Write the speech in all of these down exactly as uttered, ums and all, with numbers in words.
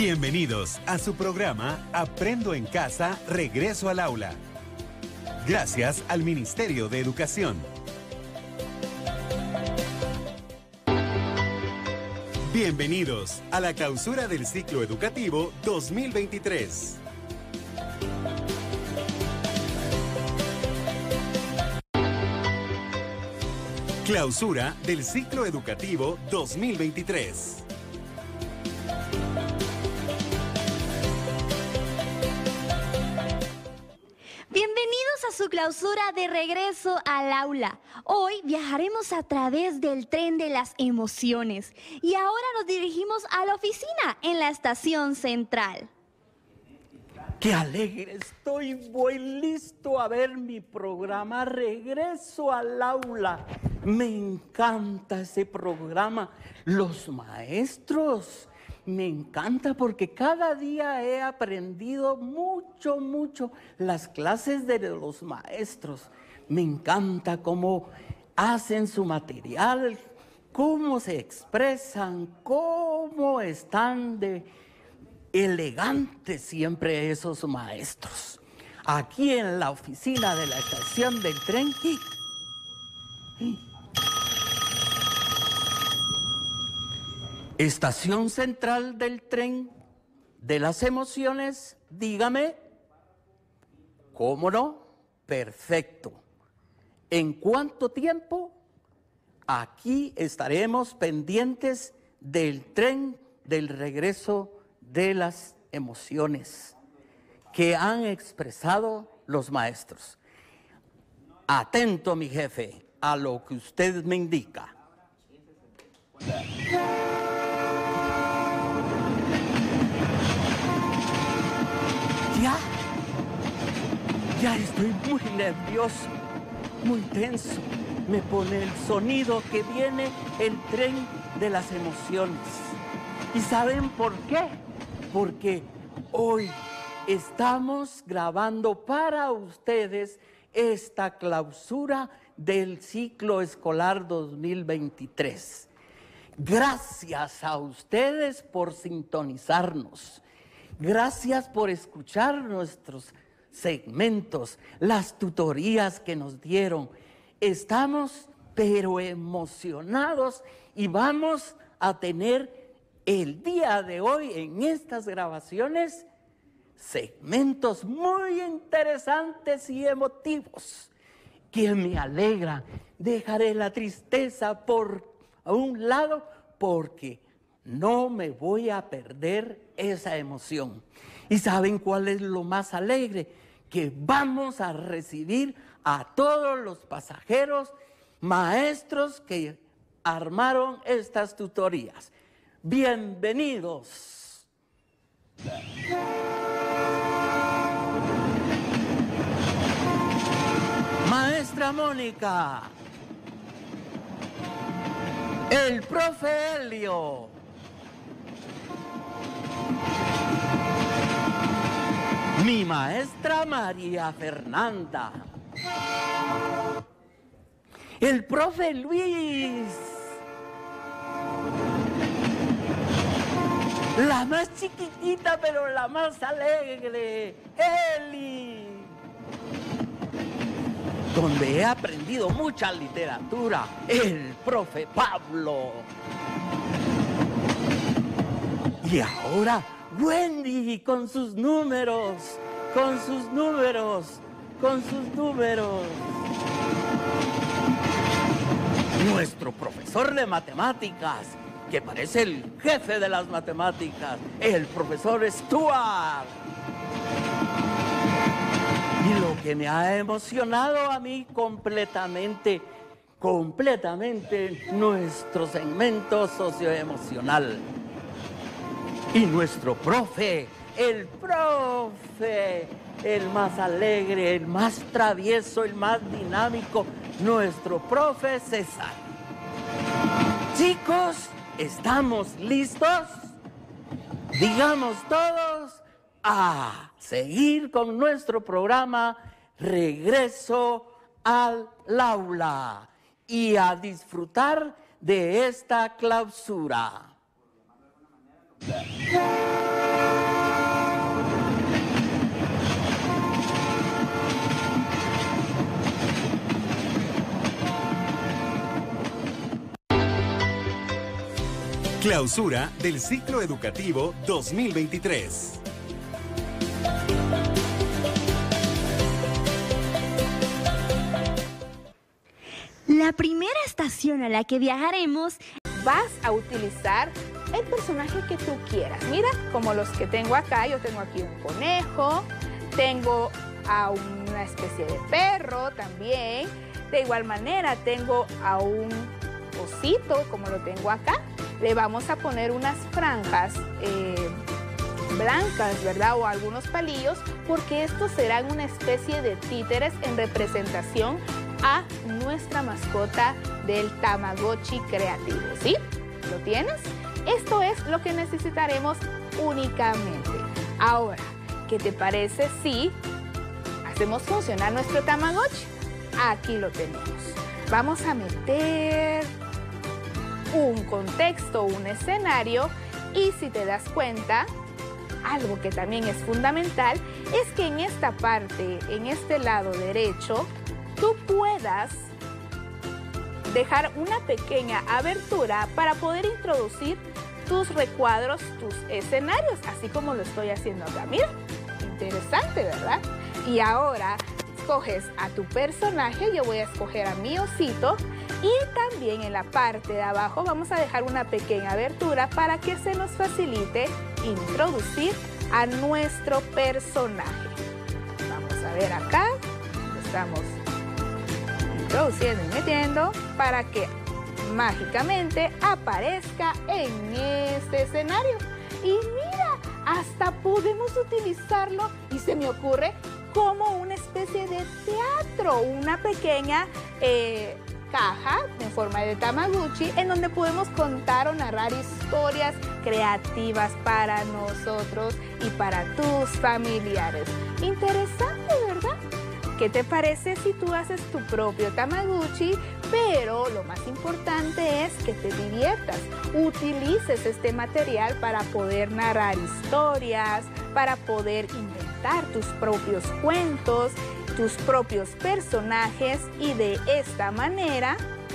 Bienvenidos a su programa Aprendo en Casa, Regreso al Aula. Gracias al Ministerio de Educación. Bienvenidos a la clausura del ciclo educativo dos mil veintitrés. Clausura del ciclo educativo dos mil veintitrés. Bienvenidos a su clausura de regreso al aula. Hoy viajaremos a través del tren de las emociones y ahora nos dirigimos a la oficina en la estación central. ¡Qué alegre estoy! Voy listo a ver mi programa Regreso al Aula. Me encanta ese programa. Los maestros, me encanta porque cada día he aprendido mucho, mucho las clases de los maestros. Me encanta cómo hacen su material, cómo se expresan, cómo están de elegantes siempre esos maestros. Aquí en la oficina de la estación del tren. Estación central del tren de las emociones, dígame. ¿Cómo no? Perfecto. ¿En cuánto tiempo? Aquí estaremos pendientes del tren del regreso de las emociones que han expresado los maestros. Atento, mi jefe, a lo que usted me indica. Ya, ya estoy muy nervioso, muy tenso. Me pone el sonido que viene el tren de las emociones. ¿Y saben por qué? Porque hoy estamos grabando para ustedes esta clausura del ciclo escolar dos mil veintitrés. Gracias a ustedes por sintonizarnos. Gracias por escuchar nuestros segmentos, las tutorías que nos dieron. Estamos pero emocionados y vamos a tener el día de hoy en estas grabaciones segmentos muy interesantes y emotivos que me alegran. Dejaré la tristeza por a un lado porque no me voy a perder esa emoción. ¿Y saben cuál es lo más alegre? Que vamos a recibir a todos los pasajeros, maestros que armaron estas tutorías. Bienvenidos. Maestra Mónica. El profe Helio. Mi maestra María Fernanda. El profe Luis. La más chiquitita, pero la más alegre, Eli. Donde he aprendido mucha literatura, el profe Pablo. Y ahora, Wendy, con sus números, con sus números, con sus números. Nuestro profesor de matemáticas, que parece el jefe de las matemáticas, el profesor Stuart. Y lo que me ha emocionado a mí completamente, completamente, nuestro segmento socioemocional. Y nuestro profe, el profe, el más alegre, el más travieso, el más dinámico, nuestro profe César. Chicos, ¿estamos listos? Digamos todos a seguir con nuestro programa Regreso al Aula y a disfrutar de esta clausura. Clausura del ciclo educativo dos mil veintitrés. La primera estación a la que viajaremos, vas a utilizar el personaje que tú quieras. Mira, como los que tengo acá, yo tengo aquí un conejo, tengo a una especie de perro también. De igual manera, tengo a un osito, como lo tengo acá. Le vamos a poner unas franjas eh, blancas, ¿verdad? O algunos palillos, porque estos serán una especie de títeres en representación a nuestra mascota del Tamagotchi creativo, ¿sí? ¿Lo tienes? Esto es lo que necesitaremos únicamente. Ahora, ¿qué te parece si hacemos funcionar nuestro Tamagotchi? Aquí lo tenemos. Vamos a meter un contexto, un escenario, y si te das cuenta, algo que también es fundamental es que en esta parte, en este lado derecho, tú puedas dejar una pequeña abertura para poder introducir tus recuadros, tus escenarios, así como lo estoy haciendo acá. Mira, interesante, ¿verdad? Y ahora escoges a tu personaje, yo voy a escoger a mi osito, y también en la parte de abajo vamos a dejar una pequeña abertura para que se nos facilite introducir a nuestro personaje. Vamos a ver acá, estamos introduciendo y metiendo para que mágicamente aparezca en este escenario. Y mira, hasta podemos utilizarlo, y se me ocurre, como una especie de teatro, una pequeña eh, caja en forma de Tamagotchi en donde podemos contar o narrar historias creativas para nosotros y para tus familiares. Interesante, ¿verdad? ¿Qué te parece si tú haces tu propio Tamagotchi? Pero lo más importante es que te diviertas, utilices este material para poder narrar historias, para poder inventar tus propios cuentos, tus propios personajes, y de esta manera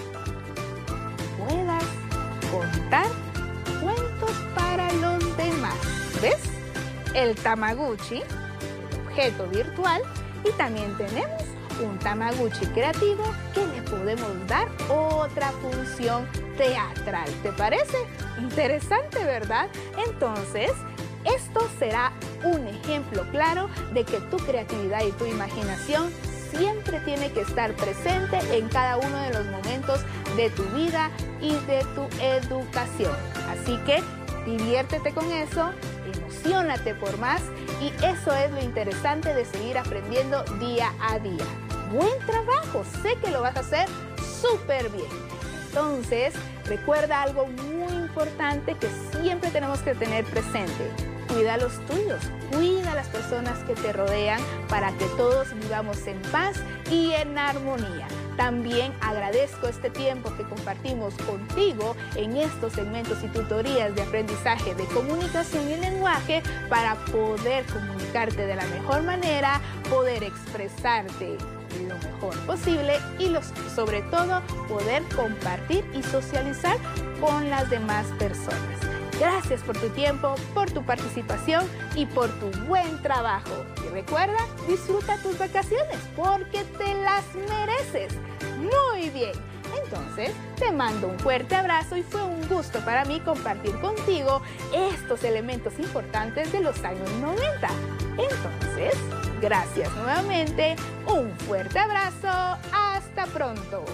puedas contar cuentos para los demás. ¿Ves? El Tamagotchi, el objeto virtual, y también tenemos un Tamagotchi creativo que le podemos dar otra función teatral. ¿Te parece? Interesante, ¿verdad? Entonces, esto será un ejemplo claro de que tu creatividad y tu imaginación siempre tiene que estar presente en cada uno de los momentos de tu vida y de tu educación. Así que diviértete con eso, emociónate por más, y eso es lo interesante de seguir aprendiendo día a día. Buen trabajo, sé que lo vas a hacer súper bien. Entonces, recuerda algo muy importante que siempre tenemos que tener presente. Cuida a los tuyos, cuida a las personas que te rodean para que todos vivamos en paz y en armonía. También agradezco este tiempo que compartimos contigo en estos segmentos y tutorías de aprendizaje de comunicación y lenguaje para poder comunicarte de la mejor manera, poder expresarte lo mejor posible y los, sobre todo poder compartir y socializar con las demás personas. Gracias por tu tiempo, por tu participación y por tu buen trabajo. Y recuerda, disfruta tus vacaciones porque te las mereces. Muy bien. Entonces, te mando un fuerte abrazo y fue un gusto para mí compartir contigo estos elementos importantes de los años noventa. Entonces, gracias nuevamente, un fuerte abrazo, hasta pronto.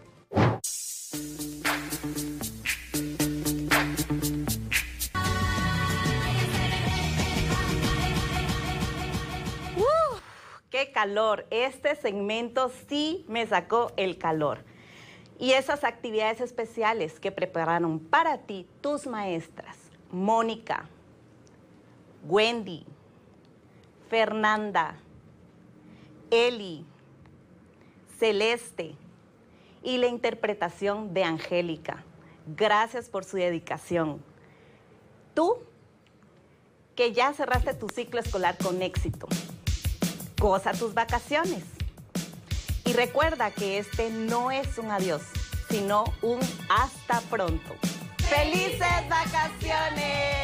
¡Qué calor! Este segmento sí me sacó el calor. Y esas actividades especiales que prepararon para ti tus maestras, Mónica, Wendy, Fernanda, Eli, Celeste y la interpretación de Angélica. Gracias por su dedicación. Tú, que ya cerraste tu ciclo escolar con éxito, goza tus vacaciones. Y recuerda que este no es un adiós, sino un hasta pronto. ¡Felices vacaciones!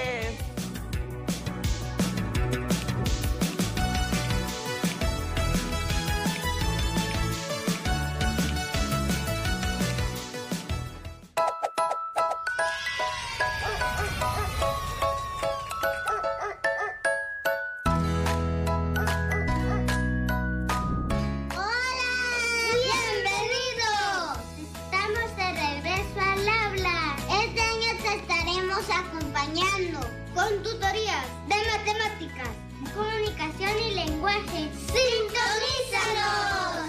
Acompañando con tutorías de matemáticas, comunicación y lenguaje. ¡Sintonízanos!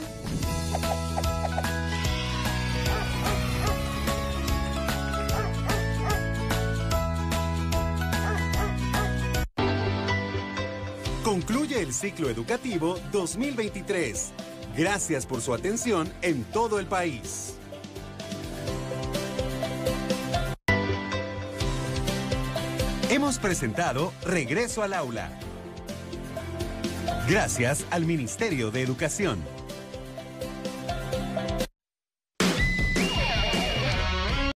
Concluye el ciclo educativo dos mil veintitrés. Gracias por su atención en todo el país. Hemos presentado Regreso al Aula. Gracias al Ministerio de Educación.